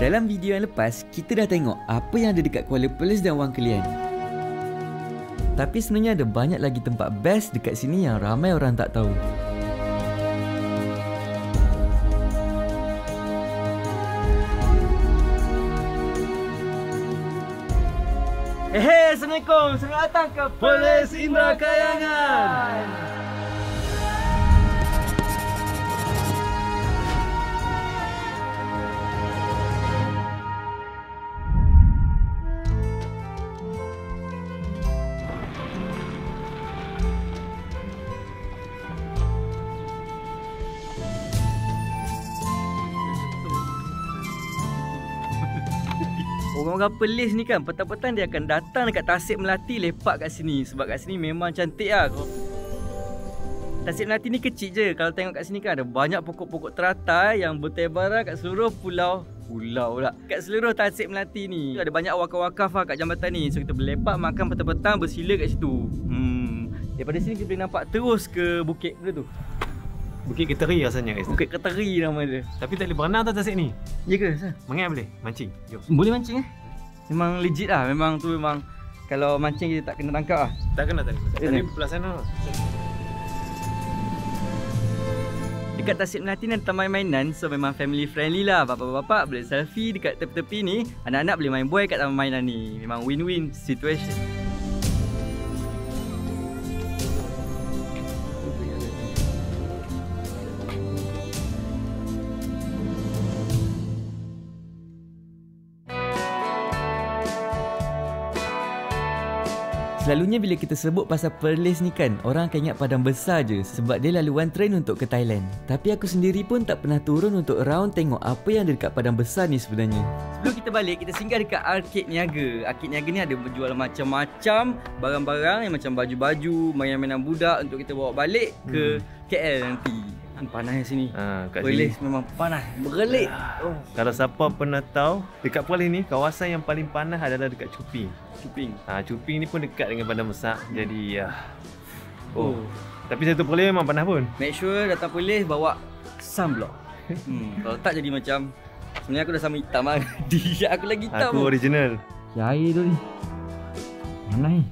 Dalam video yang lepas, kita dah tengok apa yang ada dekat Kuala Perlis dan Wang Kelian. Tapi sebenarnya ada banyak lagi tempat best dekat sini yang ramai orang tak tahu. Assalamualaikum. Selamat datang ke Perlis Indra Kayangan. Orang-orang Perlis ni kan, petang-petang dia akan datang dekat Tasik Melati lepak kat sini. Sebab kat sini memang cantik lah. Tasik Melati ni kecil je. Kalau tengok kat sini kan ada banyak pokok-pokok teratai yang bertebaran kat seluruh pulau pula. Kat seluruh Tasik Melati ni ada banyak wakaf-wakaf lah kat jambatan ni. So kita boleh lepak, makan petang-petang, bersila kat situ. Daripada sini kita boleh nampak terus ke bukit tu. Bukit Keteri rasanya guys. Bukit Keteri nama dia. Tapi tak boleh berenang tau Tasik ni. Ya ke? Sah? Mangai boleh? Mancing? Jom. Boleh mancing Memang legit lah. Memang kalau mancing kita tak kena tangkap lah. Tak kena tadi. Tadi belah sana. Dekat Tasik Melati ni ada taman mainan. So memang family friendly lah. Bapak-bapak boleh selfie dekat tepi-tepi ni. Anak-anak boleh main boy kat taman mainan ni. Memang win-win situation. Selalunya bila kita sebut pasal Perlis ni kan, orang akan ingat padang besar je sebab dia laluan train untuk ke Thailand. Tapi aku sendiri pun tak pernah turun untuk round tengok apa yang ada dekat padang besar ni sebenarnya. Sebelum kita balik, kita singgah dekat Arcade Niaga. Arcade Niaga ni ada berjual macam-macam barang-barang yang macam baju-baju, mainan-mainan budak untuk kita bawa balik ke KL nanti. Panas sini. Kat Perlis sini memang panas, bergelik. Kalau siapa pernah tahu, dekat Perlis ni kawasan yang paling panas adalah dekat Cuping. Cuping ni pun dekat dengan padang besar. Jadi tapi satu Perlis memang panas pun. Make sure datang Perlis bawa sunblock. Kalau tak jadi macam sebenarnya aku dah sama hitam lah. Dia aku lagi hitam. Aku original. Air tu ni. Mana ni?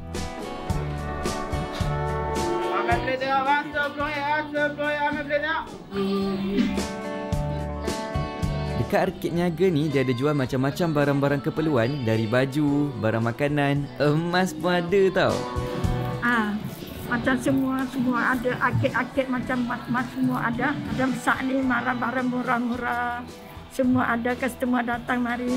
Dekat Arcade Niaga ni dia ada jual macam-macam barang-barang keperluan. Dari baju, barang makanan, emas pun ada tau. Macam semua ada. Arcade macam emas semua ada. Ada besar ni barang murah-murah. Semua ada, customer datang mari.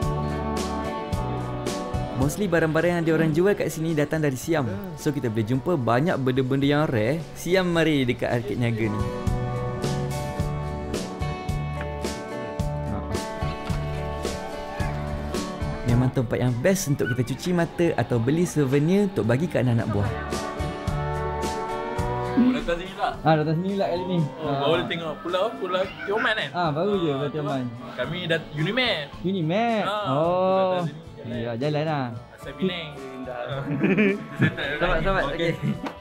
Mostly barang-barang yang diorang jual kat sini datang dari Siam. So kita boleh jumpa banyak benda-benda yang rare Siam mari dekat Arcade Niaga ni. Memang tempat yang best untuk kita cuci mata atau beli souvenir untuk bagi kat anak-anak buah. Datang sini tak? Datang sini lah kali ni. Baru tengok pulau Tioman kan? Baru je Pulau Tioman. Kami dah Unimed. Unimed? Ya, jalan lah. Asal Penang. Selamat. Okey.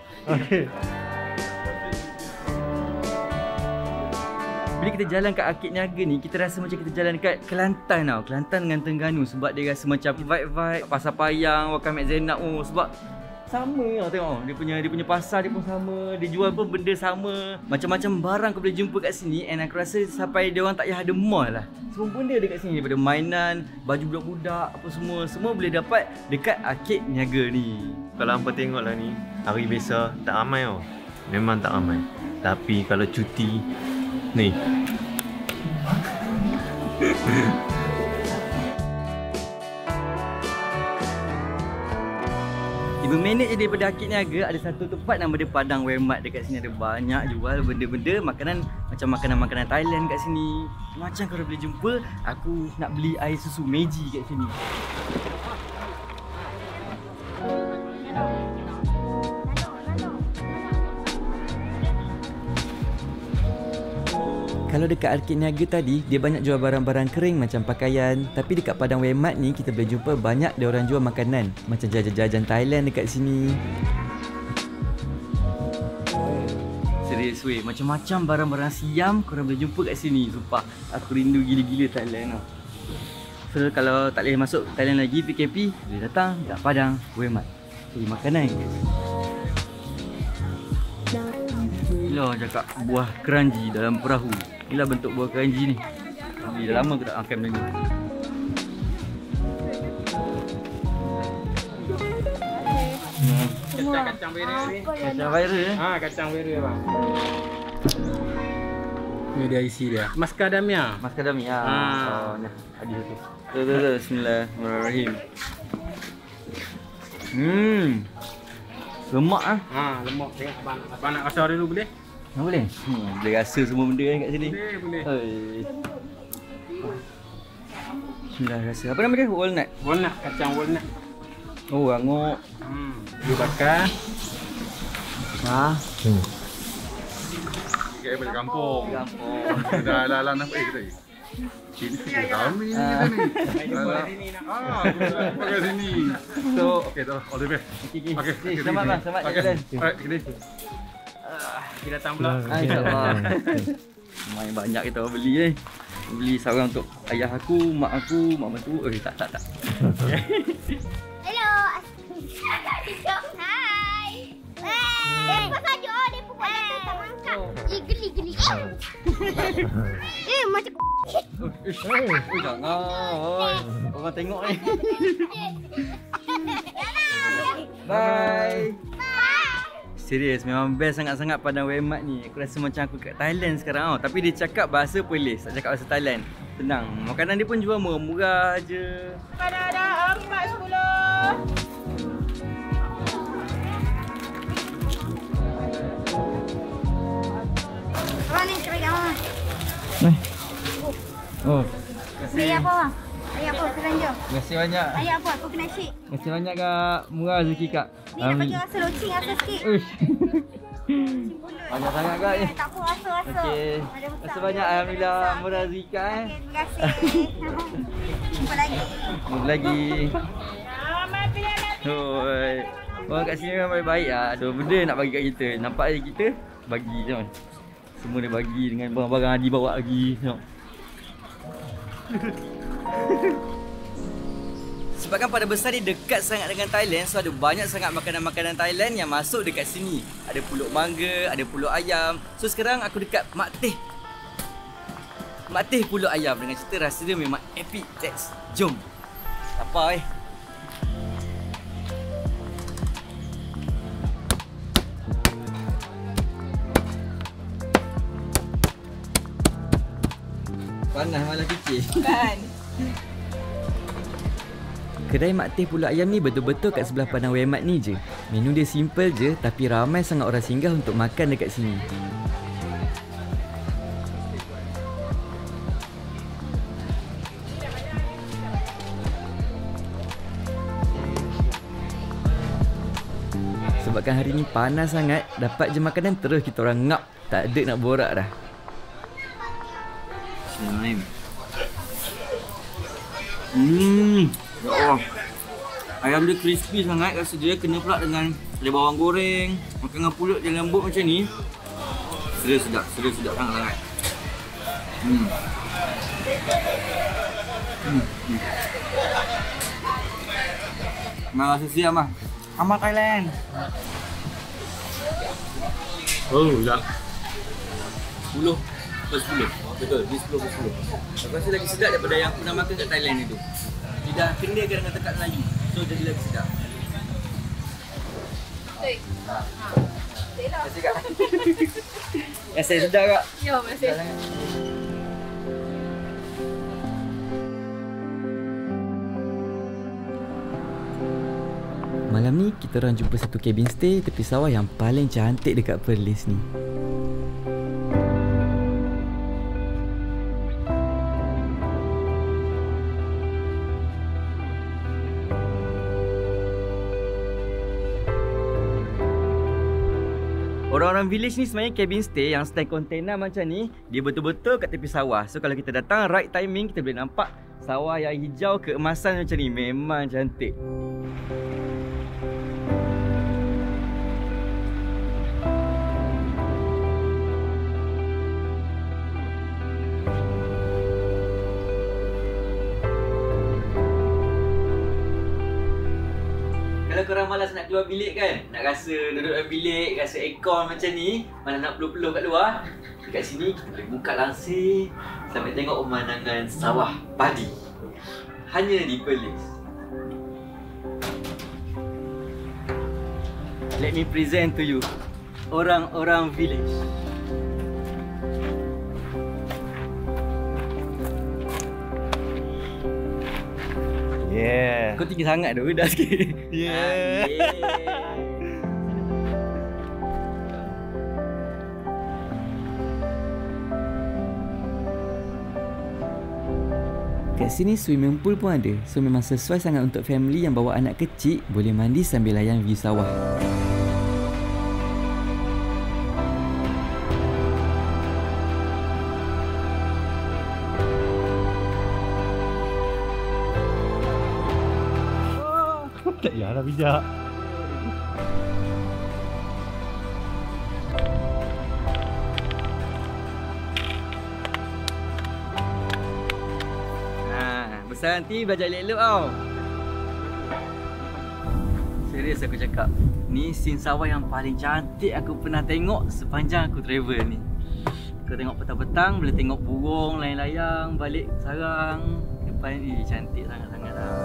Bila kita jalan kat Arcade Niaga ni, kita rasa macam kita jalan dekat Kelantan tau. Kelantan dengan Terengganu sebab dia rasa macam vibe Pasar Payang, Wakaf Mek Zainab sebab sama lah tengok. Dia punya pasar dia pun sama. Dia jual pun benda sama. Macam-macam barang kau boleh jumpa kat sini. And aku rasa sampai dia orang tak payah ada mall lah. Semua benda ada kat sini. Daripada mainan, baju budak-budak, apa semua boleh dapat dekat Arcade Niaga ni. Kalau hampa tengok lah ni, hari biasa tak ramai tau. Memang tak ramai. Tapi kalau cuti ni 5 minit je daripada Arcade Niaga ada satu tempat nama dia Padang Wemat. Dekat sini ada banyak jual benda-benda makanan, macam makanan-makanan Thailand kat sini. Macam korang boleh jumpa, aku nak beli air susu Meiji kat sini. Kalau dekat Arcade Niaga tadi, dia banyak jual barang-barang kering macam pakaian. Tapi dekat Padang Wemat ni, kita boleh jumpa banyak dia orang jual makanan. Macam jajan-jajan Thailand dekat sini. Serius weh, macam-macam barang-barang Siam korang boleh jumpa kat sini. Sumpah, aku rindu gila-gila Thailand tau. So kalau tak boleh masuk Thailand lagi PKP, boleh datang kat Padang Wemat cari makanan. Gila cakap buah keranji dalam perahu. Inilah bentuk buah keranji ni. Dah lama aku tak makan benda ni. Kacang viral. Kacang viral Kacang viral bang. Ni dia isi dia. Macadamia. Macadamia. Oh, ni ada satu. Tu. Bismillahirrahmanirrahim. Lemak ah. Lemak. Tengok abang nak rasa dulu boleh? Boleh? Boleh rasa semua benda kan kat sini. Boleh. Bismillah rasa. Apa nama dia? Walnut. Walnut, kacang walnut. Oh, angok. Dia bakar. Kayak balik kampung. Kampung. Dah nampak kita. Sini 3 tahun ni kita ni. Pakai sini. So, Okey tu, all the best. okey. Selamat bang, selamat jalan. Alright, gini. Kita datang pula. InsyaAllah. Main banyak kita orang beli ni. Beli seorang untuk ayah aku, mak aku, mak mentua. Tak. Hello. Hai. Kau saja dia pukul dia tak angkat. Geli. Macam Jangan. Orang tengok ni. Bye. Serius, memang best sangat-sangat Padang Wemat ni. Aku rasa macam aku kat Thailand sekarang tau. Tapi dia cakap bahasa Perlis, tak cakap bahasa Thailand. Tenang, makanan dia pun jual murah-murah je. Ada 4, 10. Orang ni cerai kamu. Oh, Ayah apa? Ayah apa? Keranjang. terima kasih banyak. Ayah apa? Aku kena shake. Terima kasih banyak Kak. Murah rezeki Kak. Ni nak bagi rasa loceng rasa sikit. Uish. Banyak sangat Kak ni. Tak apa rasa. Okey. Terima kasih banyak. Alhamdulillah murah rezeki Kak Terima kasih. Jumpa lagi. Jumpa lagi. Hoi. Orang kat sini memang baik-baik lah. Ada benda nak bagi kat kita. Nampak je kita bagi je. Semua dia bagi dengan barang-barang Adi bawa lagi. Tengok. Sebabkan pada besar dia dekat sangat dengan Thailand, so ada banyak sangat makanan-makanan Thailand yang masuk dekat sini. Ada pulut mangga, ada pulut ayam. So sekarang aku dekat Mak Teh. Mak Teh pulut ayam dengan cerita rasa dia memang epic. Let's jom. Apa panas malah kecil. Kan? Kedai Mak Teh pulut ayam ni betul-betul kat sebelah Padang Wemat ni je. Menu dia simple je tapi ramai sangat orang singgah untuk makan dekat sini. Sebabkan hari ni panas sangat, dapat je makanan terus kita orang ngap. Tak ada nak borak dah. Ya Allah. Ayam dia crispy sangat, rasa dia kena pula dengan ada bawang goreng. Makan dengan pulut yang lembut macam ni. Sedap sangat. Memang rasa siap mah. Amat Thailand. Oh, dah. 10 per 10. Betul, di 10 per 10. Aku rasa lagi sedap daripada yang aku pernah makan kat Thailand itu. Dia dah kena dengan tekak Melayu. So jadi lagi sedap. Terima kasih Kak. Rasa sedap Kak. Ya, terima kasih. Malam ni kita orang jumpa satu cabin stay tepi sawah yang paling cantik dekat Perlis ni. Orang-orang village ni sebenarnya cabin stay yang stand container macam ni, dia betul-betul kat tepi sawah. So kalau kita datang right timing, kita boleh nampak sawah yang hijau keemasan macam ni. Memang cantik. korang malas nak keluar bilik kan? Nak rasa duduk dalam bilik, rasa aircon macam ni, mana nak peluh-peluh kat luar. Dekat sini kita boleh buka langsir sampai tengok pemandangan sawah padi. Hanya di Perlis. Let me present to you orang-orang village. Yeah. Kau tinggi sangat tu, dah sikit. Yeah. Kat sini swimming pool pun ada. So memang sesuai sangat untuk family yang bawa anak kecil, boleh mandi sambil layan view sawah. Tak payahlah bijak. Besar nanti belajar elok-elok tau. Serius aku cakap, ni scene sawah yang paling cantik aku pernah tengok sepanjang aku travel ni. Kau tengok petang-petang boleh tengok burung layang-layang balik sarang. Depan ni cantik sangat-sangat lah.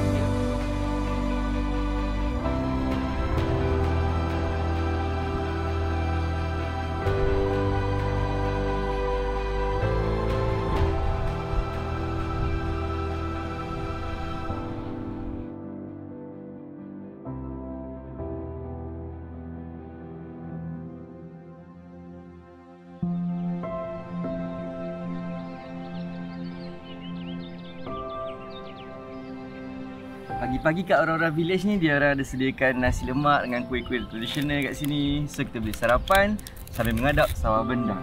Pagi-pagi kat orang-orang village ni dia orang ada sediakan nasi lemak dengan kuih-kuih tradisional kat sini. So kita boleh sarapan sambil mengadap sawah bendang.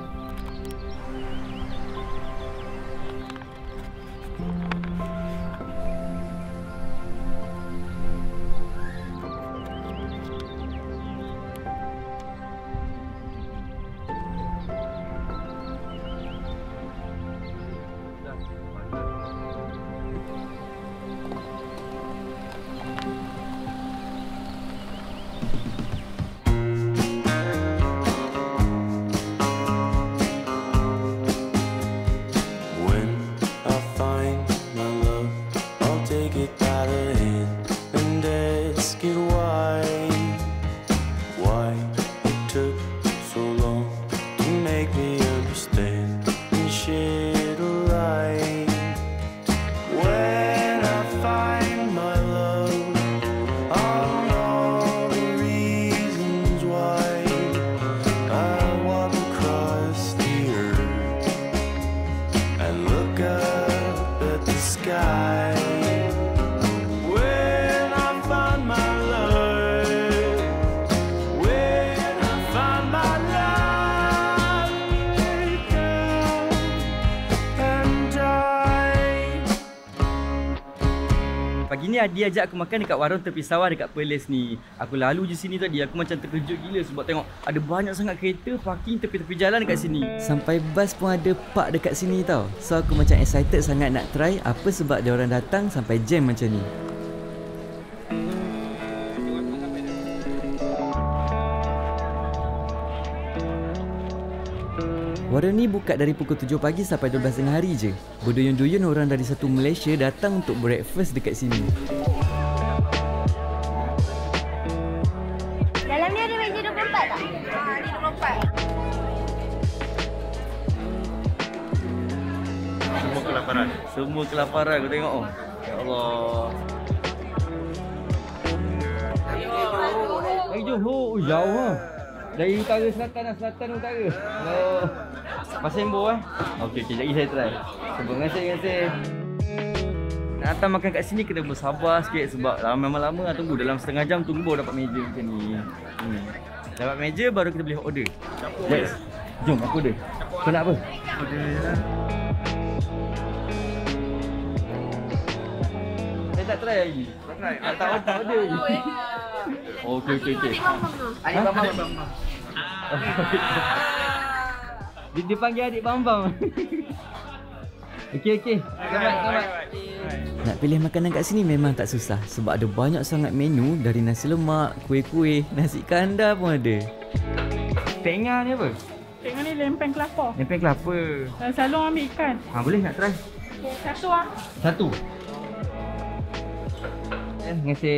Pagi ni Adi ajak aku makan dekat warung tepi sawah dekat Perlis ni. Aku lalu je sini tadi, aku macam terkejut gila sebab tengok ada banyak sangat kereta parking tepi-tepi jalan dekat sini. Sampai bas pun ada park dekat sini tau. So aku macam excited sangat nak try apa sebab dia orang datang sampai jam macam ni. Warung ni buka dari pukul 7 pagi sampai 12 tengah hari je. Berduyun-duyun orang dari satu Malaysia datang untuk breakfast dekat sini. Dalam ni ada meja 24 tak? Ada 24. Semua kelaparan. Semua kelaparan aku tengok. Oh. Ya Allah. Dari Johor, jauh ah. Dari utara selatan lah, selatan utara. Oh. Pasir Embo Okey, jap saya try. Terima kasih. Nak datang makan kat sini kena bersabar sikit sebab lama-lama lah tunggu. Dalam setengah jam tunggu baru dapat meja macam ni. Dapat meja baru kita boleh order. Yes. Jom aku order. Kau nak apa? Order je lah. Saya tak try lagi. Tak try? Tak order lagi. Okey. Adik Bambang. Dia panggil adik Bambang. Okey. Selamat. Nak pilih makanan kat sini memang tak susah sebab ada banyak sangat menu dari nasi lemak, kuih-kuih, nasi kandar pun ada. Tengah ni apa? Tengok ni lempeng kelapa. Lempeng kelapa. Selalu ambil ikan. Boleh nak try? Satu ah. Satu. Terima kasih.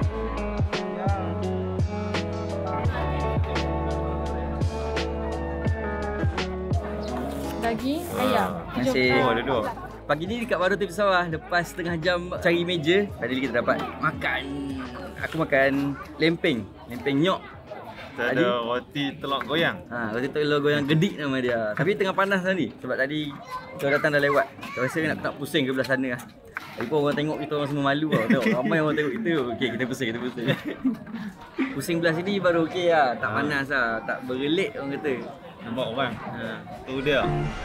Daging ayam. Terima kasih. Ada dua. Pagi ni dekat Baru Tepi Sawah, lepas setengah jam cari meja, tadi kita dapat makan. Aku makan lempeng nyok. Ada roti telur goyang. Roti telur goyang gedik nama dia. Tapi tengah panas tadi sebab tadi kita datang dah lewat. Saya rasa nak pusing ke belah sana lah. Lagipun orang tengok kita orang semua malu tau. Tengok ramai orang tengok kita. Okey, kita pusing. Pusing belah sini baru okey lah. Tak panas lah, tak bergelik orang kata. Nampak orang. Tu dia.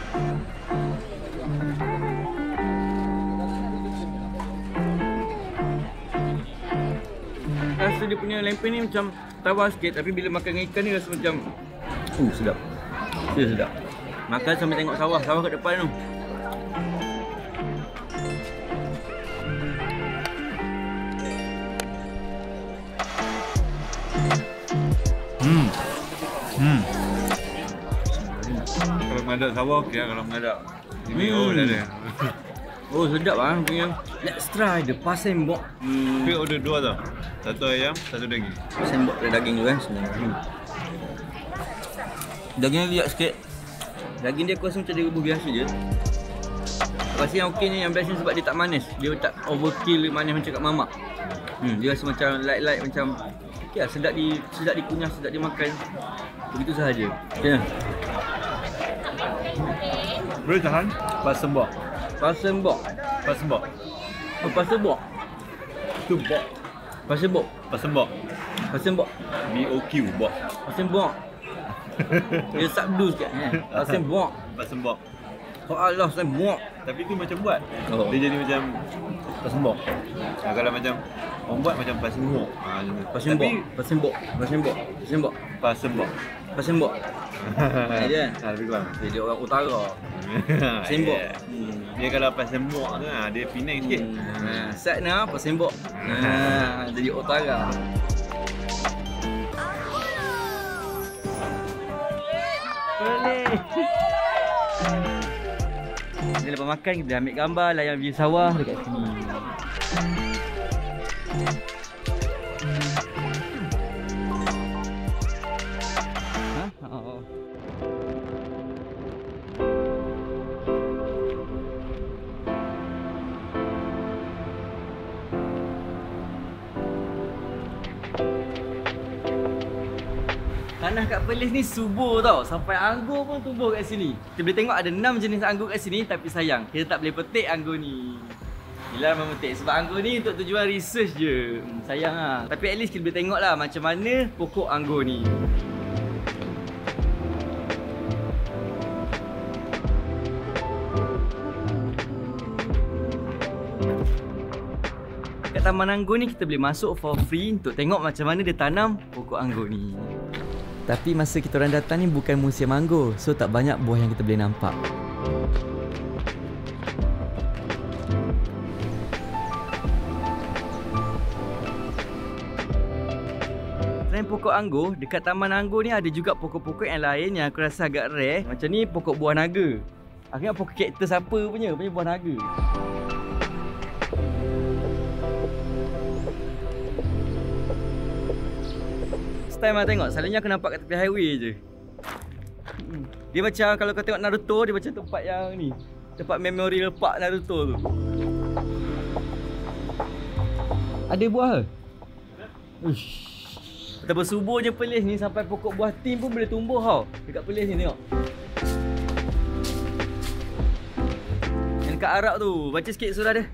Rasa dia punya lempeng ni macam tawar sikit, tapi bila makan dengan ikan ni rasa macam sedap. Sedap. Makan sambil tengok sawah kat depan tu. Kalau mengadap sawah okey lah, kalau mengadap ini dah ada. Oh sedap ah punya. Let's try the pasembok. Tapi order dua tau. Satu ayam, satu daging. Pasembok ada daging tu kan sebenarnya. Dagingnya liat sikit. Daging dia aku rasa macam dia rebus biasa je. Aku rasa yang okey ni, yang best ni sebab dia tak manis. Dia tak overkill manis macam kat mamak. Dia rasa macam light macam okey lah, sedap dikunyah, sedap dimakan. Begitu sahaja. Okey. Boleh tahan? Pasembok. Pasembok. Oh, pasembok. Tu bok. Pasembok. Pasembok. BOQ bok. Pasembok. Dia sabdu sikit. Pasembok. Oh Allah, pasembok. Tapi tu macam buat. Dia jadi macam pasembok. Kalau macam orang buat macam pasembok. Pasembok. Dia kan? Lebih kurang. Dia orang utara. Pasembok. Dia kalau pasembok tu dia Penang sikit. Set ni pasembok. Jadi utara. Boleh. Ni lepas makan kita ambil gambar layan view sawah dekat sini. Tanah kat Perlis ni subur tau. Sampai anggur pun tumbuh kat sini. Kita boleh tengok ada 6 jenis anggur kat sini. Tapi sayang, kita tak boleh petik anggur ni. Gila memetik. Sebab anggur ni untuk tujuan research je. Sayang lah. Tapi at least kita boleh tengok lah macam mana pokok anggur ni. Kat Taman Anggur ni kita boleh masuk for free untuk tengok macam mana dia tanam pokok anggur ni. Tapi masa kita orang datang ni bukan musim anggur, so tak banyak buah yang kita boleh nampak. Selain pokok anggur, dekat Taman Anggur ni ada juga pokok-pokok yang lain yang aku rasa agak rare. Macam ni pokok buah naga. Aku ingat pokok kaktus apa punya buah naga. Time lah tengok, selalunya aku nampak kat tepi highway je. Dia macam kalau kau tengok Naruto, dia macam tempat yang ni, tempat memorial park Naruto tu. Ada buah ke? Uish. Betapa suburnya Perlis ni sampai pokok buah tim pun boleh tumbuh tau. Dekat Perlis ni tengok. Yang dekat Arab tu, baca sikit surah dia.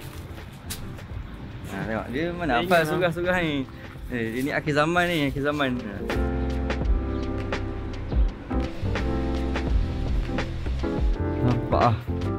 Tengok dia mana hafal surah-surah ni. Ini akhir zaman ni, akhir zaman. Nampak ah.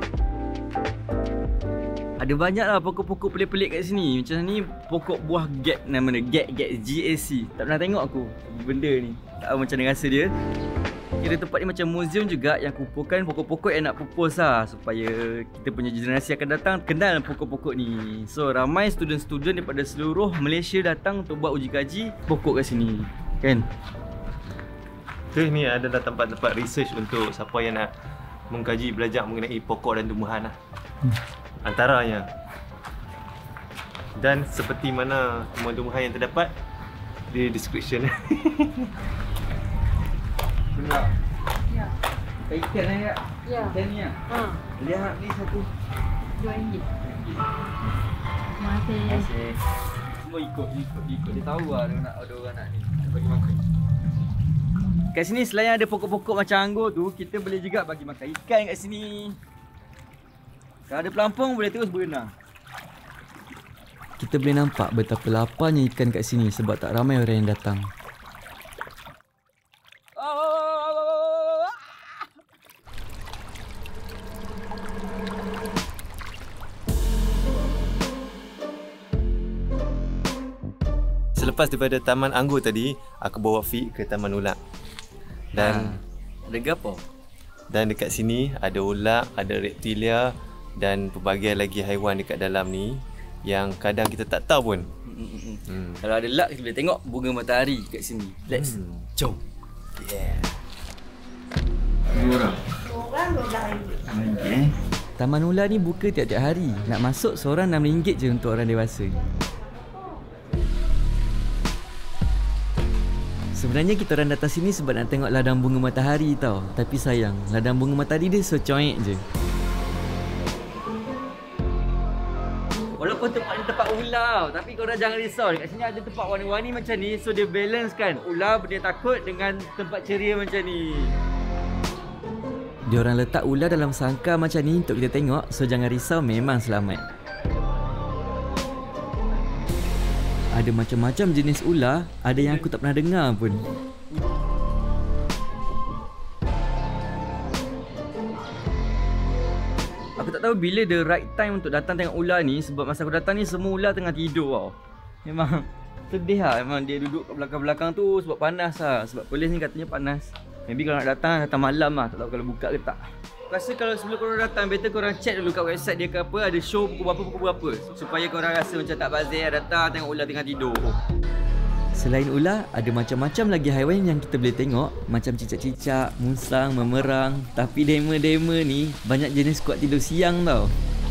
Ada banyak lah pokok-pokok pelik-pelik kat sini. Macam ni pokok buah gap nama dia, gap GAC. Tak pernah tengok aku benda ni. Tak tahu macam mana rasa dia. Kira tempat ni macam museum juga yang kumpulkan pokok-pokok yang nak pupus lah, supaya kita punya generasi akan datang kenal pokok-pokok ni. So ramai student-student daripada seluruh Malaysia datang untuk buat uji kaji pokok kat sini, kan? Ni adalah tempat-tempat research untuk siapa yang nak mengkaji belajar mengenai pokok dan tumbuhan lah. Antaranya. Dan seperti mana tumbuhan-tumbuhan yang terdapat di description. Benar. Ya. Ikan ni kak? Ya. Ikan ni lah? Lihat ni satu RM2. Terima kasih. Semua ikut. Dia tahu lah ada orang nak ni. Bagi makan. Kat sini selain ada pokok-pokok macam anggur tu, kita boleh juga bagi makan ikan kat sini. Kalau ada pelampung boleh terus berenang. Kita boleh nampak betapa laparnya ikan kat sini sebab tak ramai orang yang datang. Selepas daripada Taman Anggur tadi, aku bawa Fik ke Taman Ulak. Dan ada gapo? Dan dekat sini ada ulak, ada reptilia dan pelbagai lagi haiwan dekat dalam ni yang kadang kita tak tahu pun. Kalau ada luck kita boleh tengok bunga matahari kat sini. Let's jom. Yeah. Dua orang RM12. Okay. Taman Ular ni buka tiap-tiap hari. Nak masuk seorang RM6 je untuk orang dewasa. Sebenarnya kita orang datang sini sebab nak tengok ladang bunga matahari tau. Tapi sayang, ladang bunga matahari dia so coek je. Walaupun tempat ni tempat ular, tapi korang jangan risau. Dekat sini ada tempat warna-warni macam ni. So dia balance kan. Ular dia takut dengan tempat ceria macam ni. Diorang letak ular dalam sangkar macam ni untuk kita tengok. So jangan risau, memang selamat. Ada macam-macam jenis ular. Ada yang aku tak pernah dengar pun. Aku tak tahu bila the right time untuk datang tengok ular ni. Sebab masa aku datang ni semua ular tengah tidur tau. Memang sedih lah. Memang dia duduk kat belakang-belakang tu sebab panas lah. Sebab polis ni katanya panas. Maybe kalau nak datang malam lah. Tak tahu kalau buka ke tak. Aku rasa kalau sebelum korang datang, better korang check dulu kat website dia ke apa. Ada show pukul berapa. Supaya korang rasa macam tak bazir datang tengok ular tengah tidur. Selain ular, ada macam-macam lagi haiwan yang kita boleh tengok. Macam cicak-cicak, musang, memerang. Tapi dema-dema ni banyak jenis kuat tidur siang tau.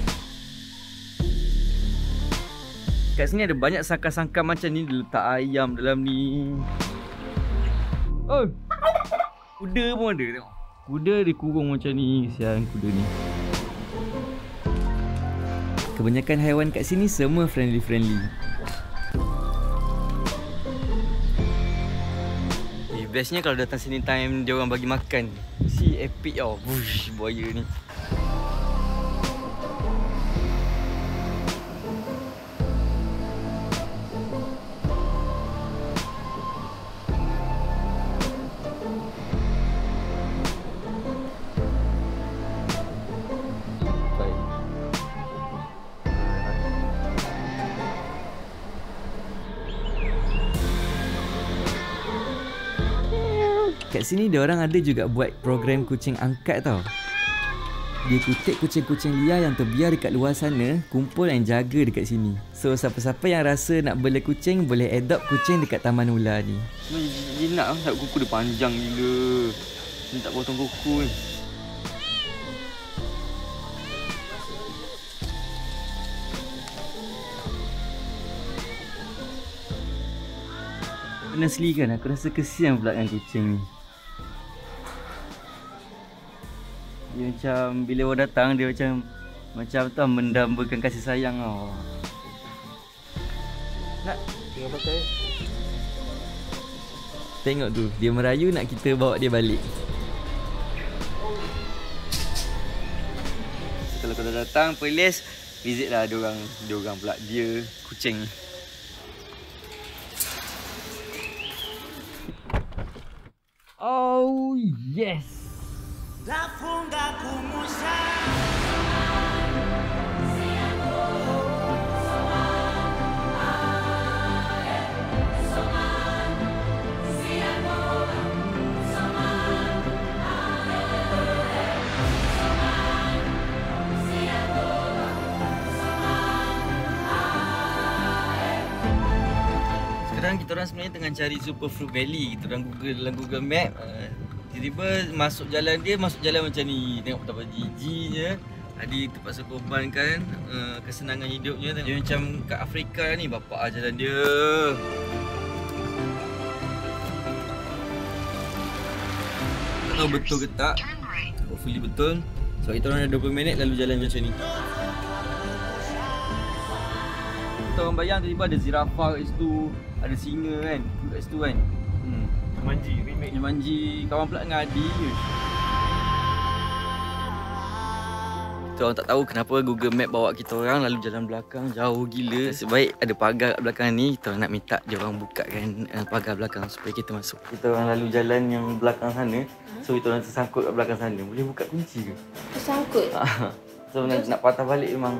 Kat sini ada banyak sangkar-sangkar macam ni. Dia letak ayam dalam ni. Oh, kuda pun ada tengok. Kuda dikurung macam ni. Kesian kuda ni. Kebanyakan haiwan kat sini semua friendly-friendly. Bestnya kalau datang sini time dia orang bagi makan. Si epic tau. Wush, buaya ni. Kat sini dia orang ada juga buat program kucing angkat tau. Dia kutip kucing-kucing liar yang terbiar dekat luar sana, kumpul dan jaga dekat sini. So siapa-siapa yang rasa nak bela kucing boleh adopt kucing dekat Taman Ular ni. Dia nak kuku dia panjang gila. Dia tak potong kuku ni. Honestly kan, aku rasa kesian pula dengan kucing ni. Dia macam bila orang datang dia macam tu mendambakan kasih sayang tau. Nak tengok pakai. Tengok tu, dia merayu nak kita bawa dia balik. So, kalau kau dah datang Perlis, visit lah dia orang pula dia kucing ni. Oh yes. La funga kumusha. sekarang kita orang sebenarnya tengah cari Super Fruit Valley. Kita orang dalam Google Map. Tiba-tiba masuk jalan dia, masuk jalan macam ni. Tengok betapa jijinya. Adi terpaksa korbankan kesenangan hidupnya. Dia macam kat Afrika ni, bapak jalan dia. Tak tahu betul ke tak. Hopefully betul. So kita orang ada 20 minit lalu jalan macam ni. Kita orang bayang tiba-tiba ada zirafah kat situ, ada singa kan kat situ kan. Jumanji remake. Jumanji kawan pula dengan Adi. Kita orang tak tahu kenapa Google Map bawa kita orang lalu jalan belakang jauh gila. Sebaik ada pagar kat belakang ni, kita orang nak minta dia orang bukakan pagar belakang supaya kita masuk. Kita orang lalu jalan yang belakang sana. So kita orang tersangkut kat belakang sana. Boleh buka kunci ke? Tersangkut? So nak patah balik memang.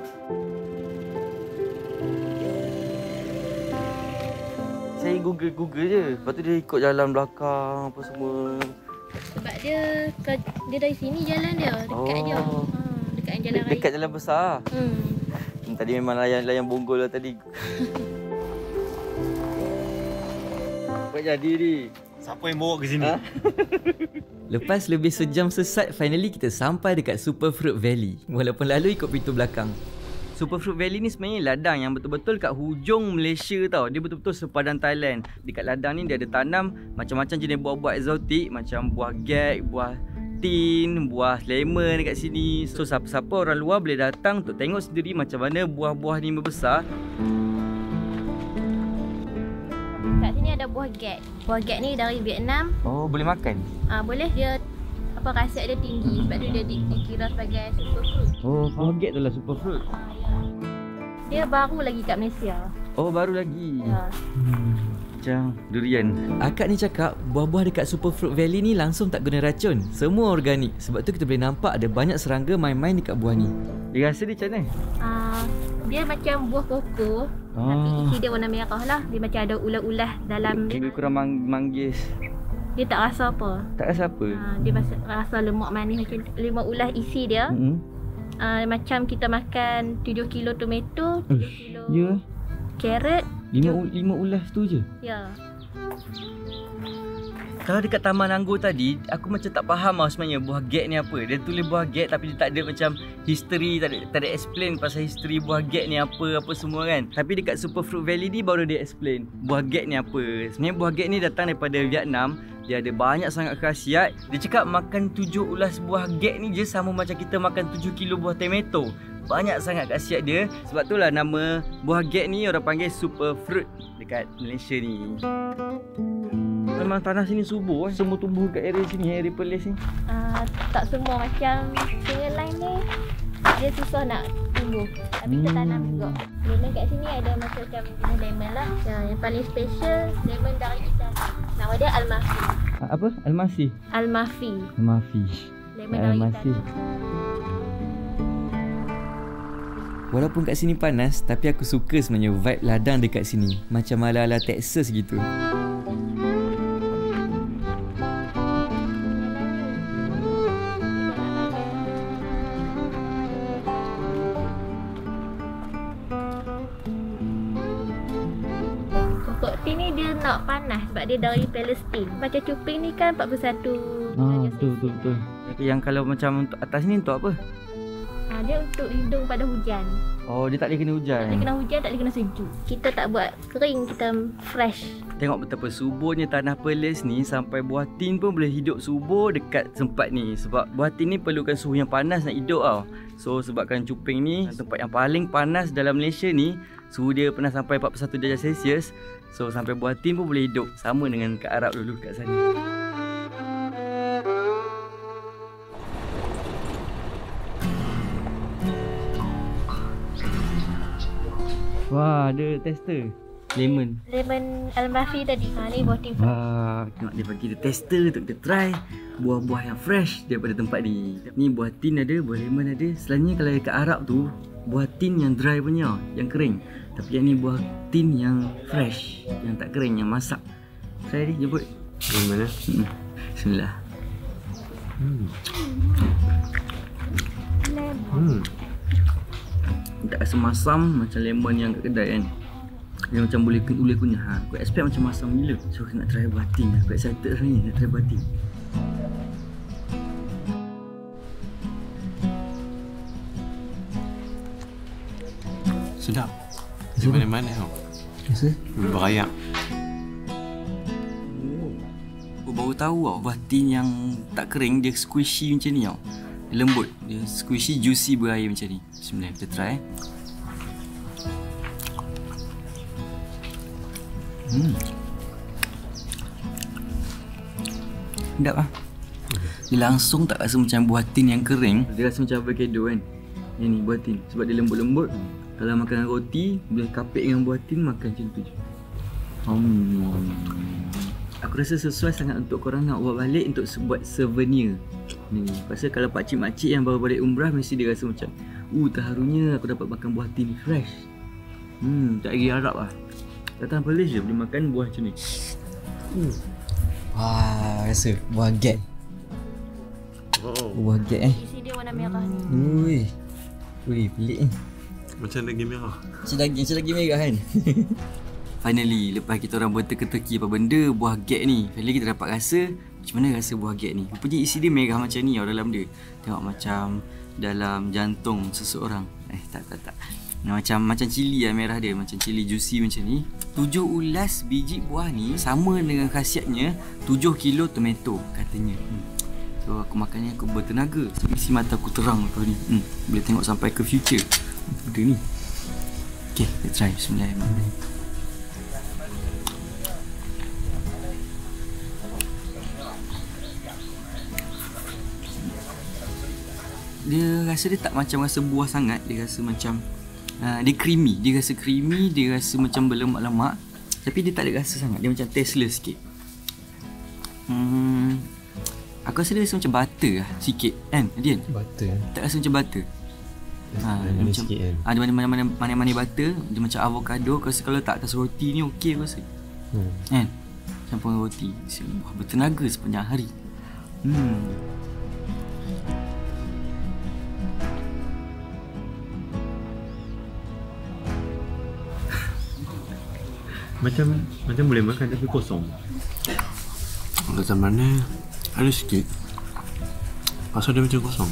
Saya Google je. Lepas tu dia ikut jalan belakang apa semua. Sebab dia dari sini jalan dia, dekat je. Dekat jalan raya. Dekat jalan besar. Tadi memang layan bonggol lah tadi. Buat jadi ni. Siapa yang bawa ke sini? Lepas lebih sejam sesat, finally kita sampai dekat Super Fruit Valley. Walaupun lalu ikut pintu belakang. Super Fruit Valley ni sebenarnya ladang yang betul-betul kat hujung Malaysia tau. Dia betul-betul sepadan Thailand. Dekat ladang ni dia ada tanam macam-macam jenis buah-buah eksotik. Macam buah gek, buah tin, buah lemon dekat sini. So siapa-siapa orang luar boleh datang untuk tengok sendiri macam mana buah-buah ni membesar. Kat sini ada buah gek. Buah gek ni dari Vietnam. Oh, boleh makan? Boleh. Dia khasiat dia tinggi. Sebab tu dia dikira sebagai super fruit. Oh, buah gek tu lah super fruit. Dia baru lagi kat Malaysia. Oh, baru lagi. Ya. Macam durian. Akak ni cakap buah-buah dekat Super Fruit Valley ni langsung tak guna racun. Semua organik. Sebab tu kita boleh nampak ada banyak serangga main-main dekat buah ni. Dia rasa dia macam mana? Dia macam buah koko. Tapi isi dia warna merah lah. Dia macam ada ulas-ulas dalam dia. Lebih kurang manggis. Dia tak rasa apa. Tak rasa apa? Dia rasa lemak manis macam 5 ulas isi dia. Macam kita makan 7 kilo tomato, 7 kilo carrot. 5 ulas tu je? Ya. Kalau dekat Taman Anggur tadi, aku macam tak faham lah sebenarnya buah gek ni apa. Dia tulis buah gek tapi dia tak ada macam history, tak ada explain pasal history buah gek ni apa semua kan. Tapi dekat Super Fruit Valley ni baru dia explain buah gek ni apa. Sebenarnya buah gek ni datang daripada Vietnam. Dia ada banyak sangat khasiat. Dia cakap makan 7 ulas buah gek ni je sama macam kita makan 7 kilo buah tomato. Banyak sangat khasiat dia. Sebab itulah nama buah gek ni orang panggil super fruit dekat Malaysia ni. Memang tanah sini subur semua tumbuh kat area sini, area Perlis ni. Tak semua macam single line ni. Dia susah nak tumbuh. Tapi kita tanam juga. Lemon kat sini ada macam jenis lemon lah. Yang paling special lemon dari Italy. Nama dia Almafi. Apa? Almasi? Almafi. Almafi. Lemon dari Italy. Walaupun kat sini panas, tapi aku suka sebenarnya vibe ladang dekat sini. Macam ala-ala Texas gitu. Pokok tin ni dia nak panas sebab dia dari Palestin. Macam cuping ni kan 41 betul. Yang kalau macam untuk atas ni untuk apa? Dia untuk lindung pada hujan. Oh, dia tak boleh kena hujan. Tak boleh kena hujan, tak boleh kena sejuk. Kita tak buat kering, kita fresh. Tengok betapa suburnya tanah Perlis ni sampai buah tin pun boleh hidup subur dekat tempat ni. Sebab buah tin ni perlukan suhu yang panas nak hidup tau. So sebabkan cuping ni tempat yang paling panas dalam Malaysia ni, suhu dia pernah sampai 41 darjah Celsius. So sampai buah tin pun boleh hidup. Sama dengan kat Arab dulu kat sana. Wah, ada tester lemon. Lemon Almafi tadi. Ni buah tin. Wah, tengok dia bagi kita tester untuk kita try buah-buah yang fresh daripada tempat ni. Ni buah tin ada, buah lemon ada. Selainnya kalau dekat Arab tu, buah tin yang dry punya, yang kering. Tapi yang ni buah tin yang fresh, yang tak kering, yang masak. Try ni, jemput. Yang mana? Bismillah. Lemon. Tak rasa masam macam lemon yang kat kedai kan. Dia macam boleh kunyah. Aku expect macam masam gila. So aku nak try buatin. Aku excited hari ni nak try buatin. Sedap. Di mana-mana tau. Rasa? Berayak. Aku baru tahu tau, buatin yang tak kering dia squishy macam ni tau. Dia lembut, dia squishy, juicy berair macam ni. Bismillah, kita try. Sedap lah. Dia langsung tak rasa macam buatin yang kering. Dia rasa macam avocado kan. Yang ni buatin, sebab dia lembut-lembut. Kalau makan roti, boleh kapek dengan buatin, makan macam tu je. Aku rasa sesuai sangat untuk korang nak buat balik untuk buat souvenir ni. Pasal kalau pakcik-makcik yang baru balik umrah, mesti dia rasa macam terharunya aku dapat makan buatin fresh. Tak lagi harap lah. Datang Perlis je boleh makan buah macam ni. Wah, rasa buah get. Buah get Isi dia warna merah ni. Ui, pelik ni. Macam daging merah. Macam daging merah kan. Finally, lepas kita orang berteka-teki apa benda buah get ni, finally kita dapat rasa macam mana rasa buah get ni. Rupanya isi dia merah macam ni dalam dia. Tengok macam dalam jantung seseorang. Tak. Macam cili lah merah dia, macam cili juicy macam ni. 7 ulas biji buah ni sama dengan khasiatnya 7 kilo tomato katanya. So aku makannya aku bertenaga. So isi mata aku terang lepas ni. Boleh tengok sampai ke future. Benda ni. Okay, kita try. Bismillahirrahmanirrahim. Dia rasa dia tak macam rasa buah sangat. Dia rasa macam dia creamy. Dia rasa creamy. Dia rasa macam berlemak-lemak. Tapi dia tak ada rasa sangat. Dia macam tasteless sikit. Aku rasa dia rasa macam butter lah sikit kan Adian? Butter. Tak rasa macam butter. Manis sikit kan. Ada mana-mana butter. Dia macam avocado. Aku rasa kalau tak atas roti ni okey aku rasa. Kan? Campur dengan roti. Bertenaga sepanjang hari. Macam boleh makan tapi kosong. Kata mana ada sikit. Pasal dia macam kosong.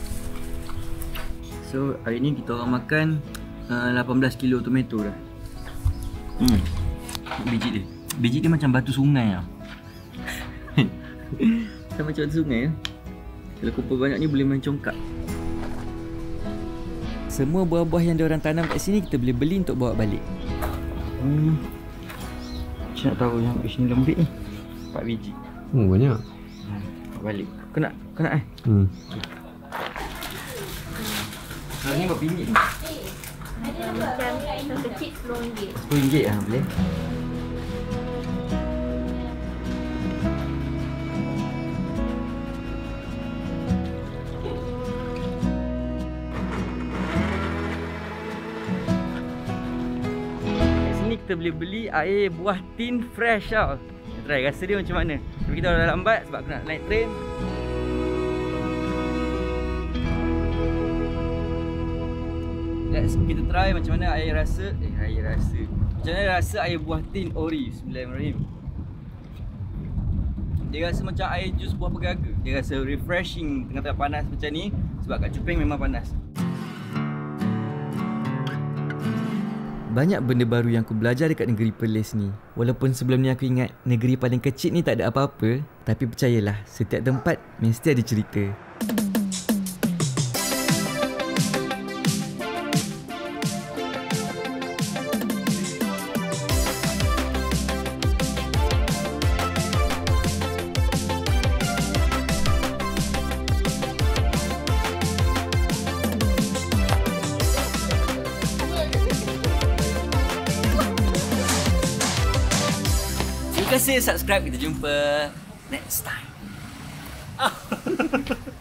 So hari ni kita orang makan 18 kilo tomato dah. Biji dia macam batu sungai lah. Macam batu sungai lah. Kalau kumpul banyak ni boleh main congkak. Semua buah-buah yang diorang tanam kat sini kita boleh beli untuk bawa balik. Macam nak tahu yang kat sini lembik ni 4 biji. Banyak. Bawa balik. Kau nak Kalau ni berapa ringgit ni? Ada macam yang kecil RM10. RM10 lah boleh. Kat sini kita boleh beli air buah tin fresh tau. Kita try rasa dia macam mana. Tapi kita dah lambat sebab aku nak naik train. Kita try macam mana air rasa. Macam mana rasa air buah tin ori. Bismillahirrahmanirrahim. Dia rasa macam air jus buah pegaga. Dia rasa refreshing tengah-tengah panas macam ni. Sebab kat Chupeng memang panas. Banyak benda baru yang aku belajar dekat negeri Perlis ni. Walaupun sebelum ni aku ingat negeri paling kecil ni tak ada apa-apa, tapi percayalah, setiap tempat mesti ada cerita. Terima kasih subscribe. Kita jumpa next time.